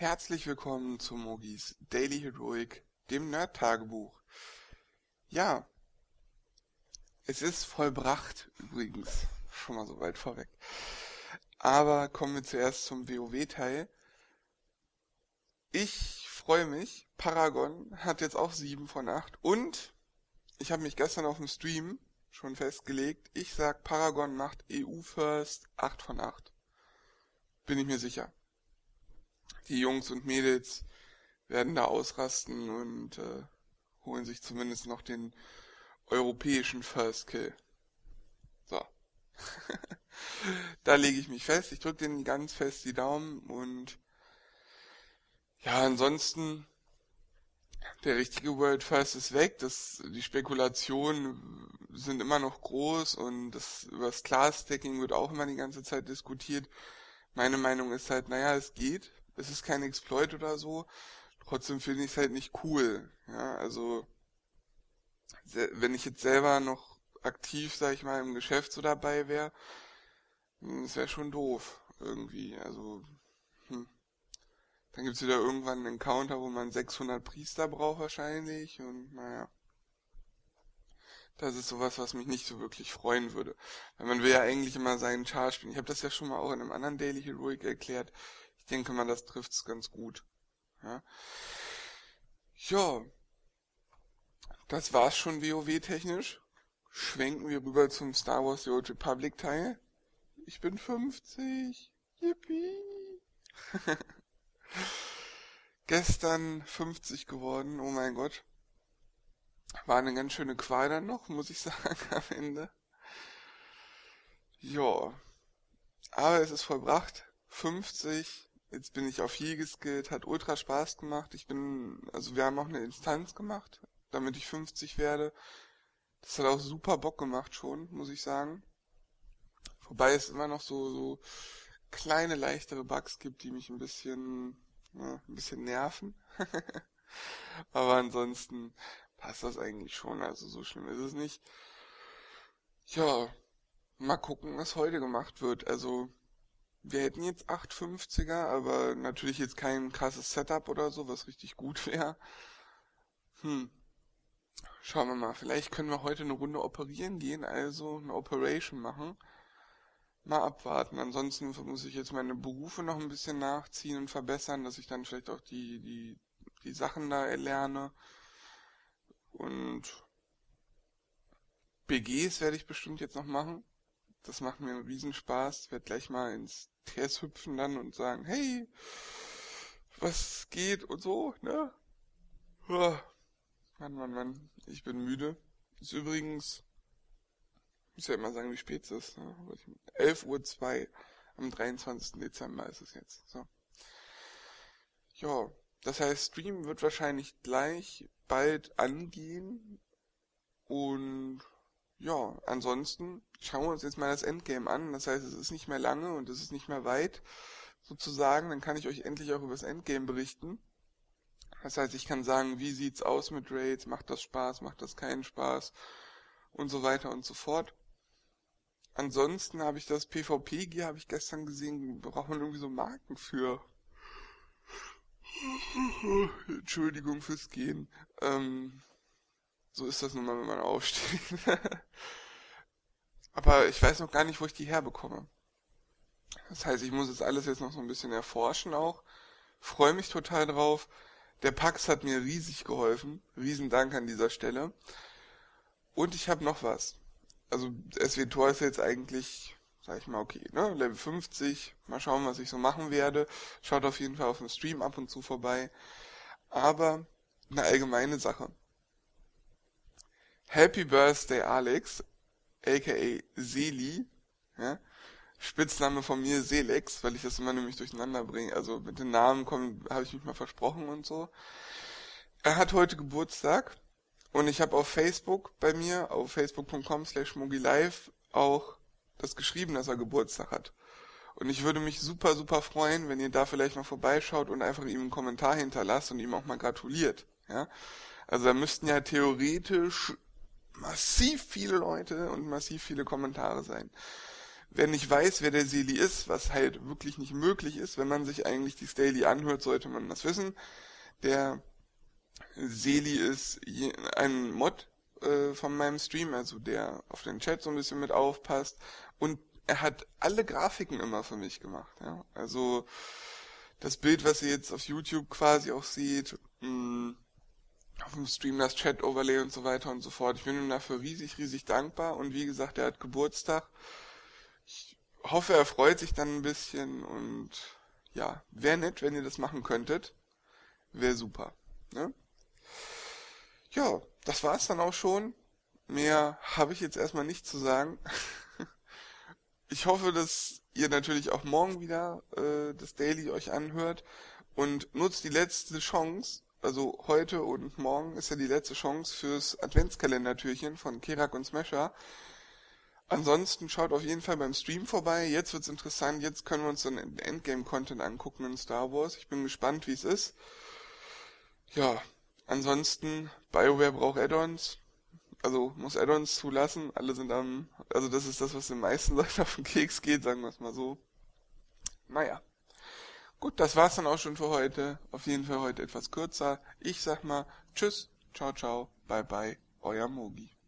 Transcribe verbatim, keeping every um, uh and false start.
Herzlich willkommen zu Mogis Daily Heroic, dem Nerd-Tagebuch. Ja, es ist vollbracht übrigens, schon mal so weit vorweg. Aber kommen wir zuerst zum WoW-Teil. Ich freue mich, Paragon hat jetzt auch sieben von acht und ich habe mich gestern auf dem Stream schon festgelegt, ich sag Paragon macht E U First acht von acht. Bin ich mir sicher. Die Jungs und Mädels werden da ausrasten und äh, holen sich zumindest noch den europäischen First Kill. So. Da lege ich mich fest. Ich drücke denen ganz fest die Daumen und ja, ansonsten der richtige World First ist weg. Das, die Spekulationen sind immer noch groß und das, über das Class-Stacking wird auch immer die ganze Zeit diskutiert. Meine Meinung ist halt, naja, es geht. Es ist kein Exploit oder so. Trotzdem finde ich es halt nicht cool. Ja, also wenn ich jetzt selber noch aktiv, sag ich mal, im Geschäft so dabei wäre, das wäre schon doof irgendwie. Also hm. Dann gibt's wieder irgendwann einen Encounter, wo man sechshundert Priester braucht wahrscheinlich und naja. Das ist sowas, was mich nicht so wirklich freuen würde. Weil man will ja eigentlich immer seinen Char spielen. Ich habe das ja schon mal auch in einem anderen Daily Heroic erklärt. Ich denke mal, das trifft's ganz gut. Ja, ja, das war's schon WoW-technisch. Schwenken wir rüber zum Star Wars The Old Republic Teil. Ich bin fünfzig. Yippie. Gestern fünfzig geworden, oh mein Gott. War eine ganz schöne Qual dann noch, muss ich sagen, am Ende. Ja, aber es ist vollbracht. fünfzig, jetzt bin ich auf Heal geskillt, hat ultra Spaß gemacht. Ich bin, also wir haben auch eine Instanz gemacht, damit ich fünfzig werde. Das hat auch super Bock gemacht schon, muss ich sagen. Wobei es immer noch so, so kleine, leichtere Bugs gibt, die mich ein bisschen, ja, ein bisschen nerven. Aber ansonsten passt das eigentlich schon, also so schlimm ist es nicht. Ja, mal gucken, was heute gemacht wird. Also, wir hätten jetzt acht fünfziger, aber natürlich jetzt kein krasses Setup oder so, was richtig gut wäre. Hm, schauen wir mal. Vielleicht können wir heute eine Runde operieren gehen, also eine Operation machen. Mal abwarten. Ansonsten muss ich jetzt meine Berufe noch ein bisschen nachziehen und verbessern, dass ich dann vielleicht auch die, die, die Sachen da erlerne. Und B Gs werde ich bestimmt jetzt noch machen. Das macht mir einen Riesenspaß. Ich werde gleich mal ins T S hüpfen dann und sagen, hey, was geht und so, ne? Oh, Mann, Mann, Mann, ich bin müde. Ist übrigens, ich muss ja immer sagen, wie spät es ist. Ne? elf Uhr zwei am dreiundzwanzigsten Dezember ist es jetzt. So. Ja, das heißt, Stream wird wahrscheinlich gleich bald angehen. Und ja, ansonsten schauen wir uns jetzt mal das Endgame an. Das heißt, es ist nicht mehr lange und es ist nicht mehr weit, sozusagen. Dann kann ich euch endlich auch über das Endgame berichten. Das heißt, ich kann sagen, wie sieht's aus mit Raids, macht das Spaß, macht das keinen Spaß und so weiter und so fort. Ansonsten habe ich das PvP-Gear, habe ich gestern gesehen, braucht man irgendwie so Marken für. Entschuldigung fürs Gehen. Ähm, so ist das nun mal, wenn man aufsteht. Aber ich weiß noch gar nicht, wo ich die herbekomme. Das heißt, ich muss das alles jetzt noch so ein bisschen erforschen auch. Freue mich total drauf. Der Pax hat mir riesig geholfen. Riesen Dank an dieser Stelle. Und ich habe noch was. Also S W Tor ist jetzt eigentlich, sag ich mal, okay, ne? Level fünfzig. Mal schauen, was ich so machen werde. Schaut auf jeden Fall auf dem Stream ab und zu vorbei. Aber eine allgemeine Sache. Happy Birthday Alex, aka Seli, ja? Spitzname von mir Selex, weil ich das immer nämlich durcheinander bringe. Also mit den Namen kommen, habe ich mich mal versprochen und so. Er hat heute Geburtstag und ich habe auf Facebook bei mir, auf facebook punkt com slash mogilive auch das geschrieben, dass er Geburtstag hat. Und ich würde mich super, super freuen, wenn ihr da vielleicht mal vorbeischaut und einfach ihm einen Kommentar hinterlasst und ihm auch mal gratuliert. Ja? Also da müssten ja theoretisch massiv viele Leute und massiv viele Kommentare sein. wer nicht weiß, wer der Seeli ist, was halt wirklich nicht möglich ist, wenn man sich eigentlich die Daily anhört, sollte man das wissen. Der Seeli ist ein Mod äh, von meinem Stream, also der auf den Chat so ein bisschen mit aufpasst, und er hat alle Grafiken immer für mich gemacht. Ja? Also das Bild, was ihr jetzt auf YouTube quasi auch seht, mh, auf dem Stream das Chat-Overlay und so weiter und so fort. Ich bin ihm dafür riesig, riesig dankbar, und wie gesagt, er hat Geburtstag. Ich hoffe, er freut sich dann ein bisschen, und ja, wäre nett, wenn ihr das machen könntet. Wäre super. Ne? Ja, das war's dann auch schon. Mehr habe ich jetzt erstmal nicht zu sagen. Ich hoffe, dass ihr natürlich auch morgen wieder äh, das Daily euch anhört, und nutzt die letzte Chance, also heute und morgen ist ja die letzte Chance fürs Adventskalendertürchen von Kerak und Smasher. Ansonsten schaut auf jeden Fall beim Stream vorbei. Jetzt wird's interessant, jetzt können wir uns dann Endgame-Content angucken in Star Wars. Ich bin gespannt, wie es ist. Ja, ansonsten, BioWare braucht Add-ons. Also muss Add-ons zulassen. Alle sind am... Also das ist das, was den meisten Leuten auf den Keks geht, sagen wir es mal so. Naja. Gut, das war's dann auch schon für heute. Auf jeden Fall heute etwas kürzer. Ich sag mal Tschüss, ciao, ciao, bye, bye, euer Mogi.